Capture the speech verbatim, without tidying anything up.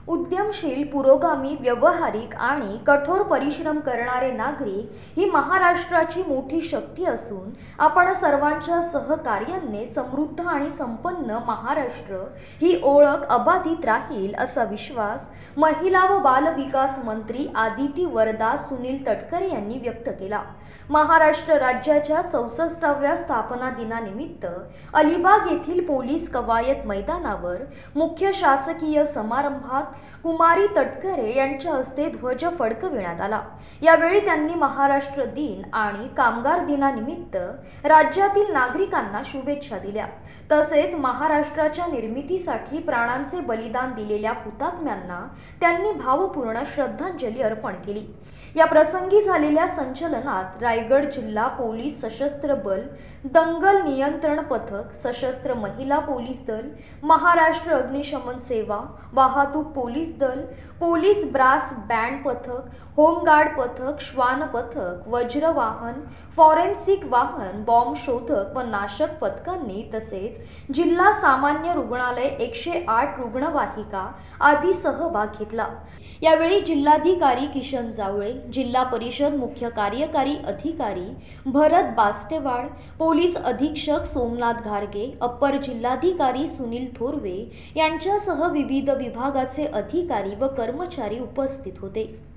उद्यमशील, पुरोगामी, व्यावहारिक आणि कठोर परिश्रम करणारे नागरिक ही महाराष्ट्राची मोठी शक्ती असून आपण सर्वांच्या सहकार्याने समृद्ध आणि संपन्न महाराष्ट्र ही ओळख अबाधित राहील असा विश्वास महिला व बाल विकास मंत्री आदिती वरदा सुनील तटकरे यांनी व्यक्त केला। महाराष्ट्र राज्याच्या चौसष्टाव्या स्थापना दिनानिमित्त अलिबाग येथील पोलीस कवायत मैदानावर मुख्य शासकीय समारंभात कुमारी तटकरे यांच्या हस्ते ध्वज फडकविण्यात आला। यावेळी त्यांनी महाराष्ट्र दिन आणि कामगार दिनानिमित्त राज्यातील नागरिकांना शुभेच्छा दिल्या। तसेच महाराष्ट्राच्या निर्मितीसाठी प्राणांचे बलिदान दिलेल्या हुतात्म्यांना त्यांनी भावपूर्ण श्रद्धांजली अर्पण केली। या प्रसंगी झालेल्या संचलनात रायगड जिल्हा पोलीस सशस्त्र बल, दंगल नियंत्रण पथक, सशस्त्र महिला पोलीस दल, महाराष्ट्र अग्निशमन सेवा, वाहतूक पोलीस दल, पोलीस ब्रास बँड पथक, होमगार्ड पथक, श्वान पथक, वज्र वाहन, फॉरेन्सिक वाहन, बॉम्ब शोधक व नाशक पथकांनी तसेच जिल्हा सामान्य रुग्णालय एकशे आठ रुग्णवाहिका आदी सहभाग घेतला। यावेळी जिल्हाधिकारी किशन जावळे, जिल्हा परिषद मुख्य कार्यकारी अधिकारी भरत बास्टेवाड, पोलीस अधीक्षक सोमनाथ घारगे, अप्पर जिल्हाधिकारी सुनील थोरवे यांच्यासह विविध विभागाचे अधिकारी व कर्मचारी उपस्थित होते।